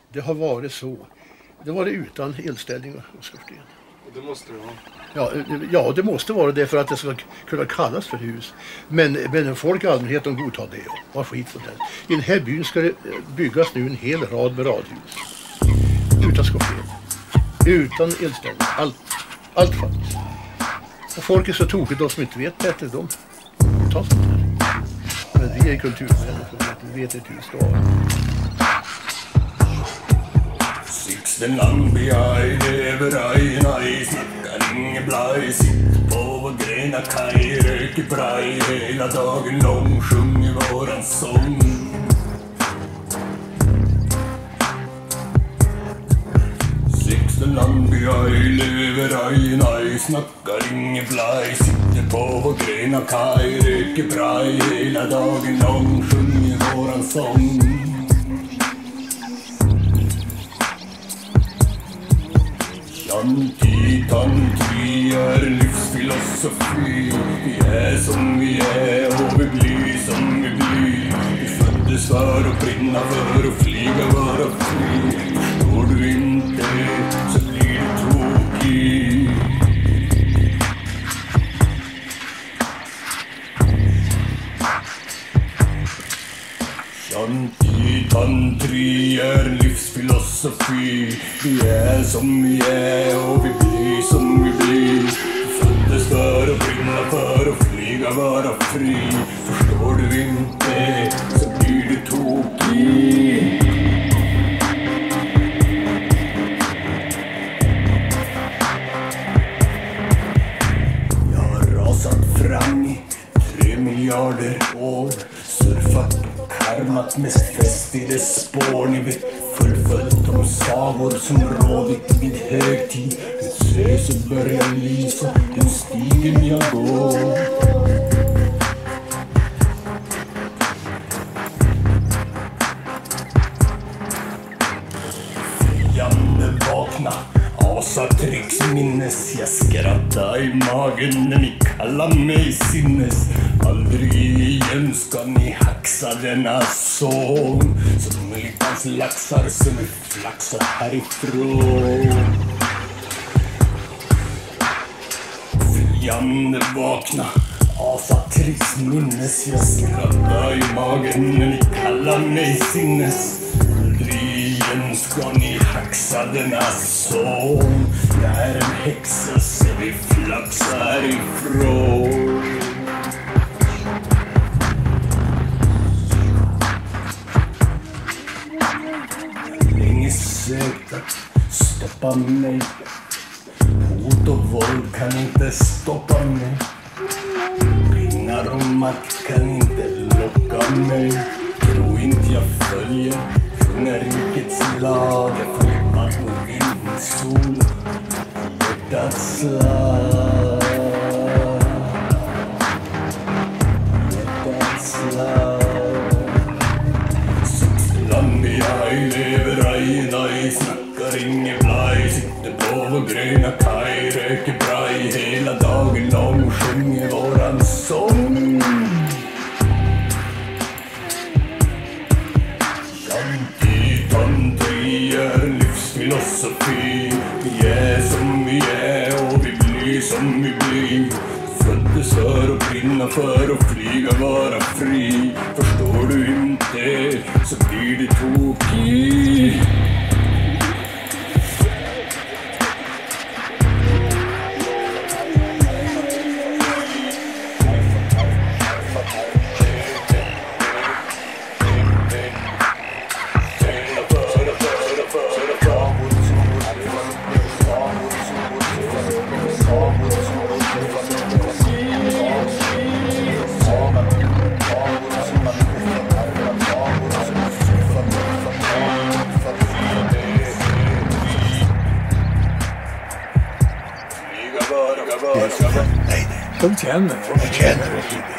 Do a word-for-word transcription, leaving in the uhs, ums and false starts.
Det har varit så. Det var det utan elställning och skorsten. Det måste det vara. Ja, ja, det måste vara det för att det ska kunna kallas för hus. Men, men folk i allmänhet de godtar det. Vad skit som helst. I den här byn ska det byggas nu en hel rad med radhus. Utan skorsten. Utan elställning. Allt. Allt faktiskt. Och folk är så tokigt, de som inte vet bättre, de tar sånt här. Men vi är kulturmänniskor, vi vet inte hur det ska vara. Sixten Landberg lever i nej, snackar ingen blaj, sitter på vår grena kaj, röker braj hela dagen lång, sjunger våran sång. Sixten Landberg lever i nej, snackar ingen blaj, sitter på vår grena kaj, röker braj hela dagen lång, sjunger våran sång. Shanti Tantri är livsfilosofi. Vi är som vi är och vi blir som vi blir. Vi föddes för att brinna för att flyga vara fri. Förstår du inte så blir du tokig. Shanti Tantri är livsfilosofi. Vi är som vi är och vi blir som vi blir. Vi föddes för att brinna för att flyga vara fri. Förstår du inte så blir du tokig. Jag har rasat fram i tre miljarder år. Surfat karmat mest fäst i dess spår. Ni vet fullföljt de sagor som rådit vid högtid. Men se så börjar lysa den stigen jag går. Fiende vakna, asatricks minnes. Jag skrattar i magen när ni kallar mig sinnes. Aldrig igen ska ni haxa denna sång. Som lyckans laxar som vi flaxar härifrån. Fiende vakna, asatricks minnes. Jag skrattar i magen när ni kallar mig sinnes. Aldrig igen ska ni haxa denna sång. Jag är en häxa så vi flaxar härifrån. Sökt att stoppa mig. Hot och våld kan inte stoppa mig. Pengar och makt kan inte locka mig. Tro inte jag följer kungarikets lag. Jag följer bara på vindens sol. Hjärtats slag. Hjärtats slag. Landberg lever ej, nej, snackar ingen blaj. Sitter på vår gröna kaj, röker braj hela dagen lång, sjunger våran sång. Shanti Tantri är livsfilosofi. Vi är som vi är och vi blir som vi blir. Föddes för att brinna för att flyga vara fri. Förstår du inte så blir du tokig. De känner. De känner.